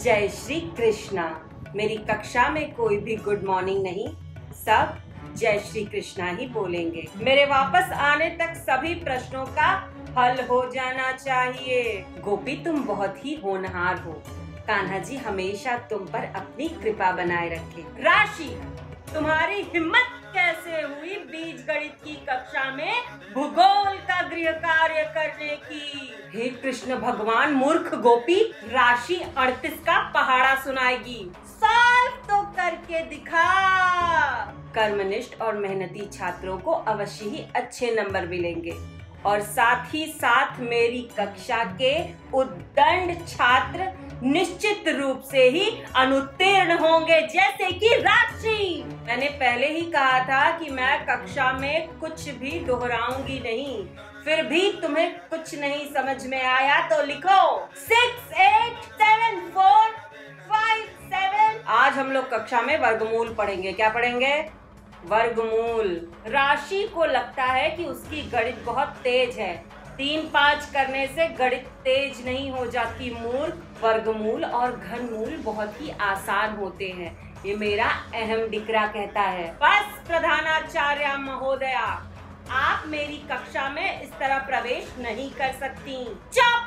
जय श्री कृष्णा। मेरी कक्षा में कोई भी गुड मॉर्निंग नहीं, सब जय श्री कृष्णा ही बोलेंगे। मेरे वापस आने तक सभी प्रश्नों का हल हो जाना चाहिए। गोपी, तुम बहुत ही होनहार हो। कान्हा जी हमेशा तुम पर अपनी कृपा बनाए रखे। राशि, तुम्हारी हिम्मत कैसे हुई बीज गणित की कक्षा में भूगोल का गृह कार्य करने की? हे कृष्ण भगवान, मूर्ख गोपी, राशि 38 का पहाड़ा सुनाएगी। सॉल्व तो करके दिखा। कर्मनिष्ठ और मेहनती छात्रों को अवश्य ही अच्छे नंबर मिलेंगे और साथ ही साथ मेरी कक्षा के उद्दंड छात्र निश्चित रूप से ही अनुत्तीर्ण होंगे, जैसे कि राशि। मैंने पहले ही कहा था कि मैं कक्षा में कुछ भी दोहराऊंगी नहीं। फिर भी तुम्हें कुछ नहीं समझ में आया तो लिखो 6, 8, 7, 4, 5, 7। आज हम लोग कक्षा में वर्गमूल पढ़ेंगे। क्या पढ़ेंगे? वर्गमूल। राशि को लगता है कि उसकी गणित बहुत तेज है। 3, 5 करने से गणित तेज नहीं हो जाती मूर्ख। वर्गमूल और घनमूल बहुत ही आसान होते हैं, ये मेरा अहम डिकरा कहता है। बस प्रधानाचार्य महोदया, आप मेरी कक्षा में इस तरह प्रवेश नहीं कर सकती। चुप!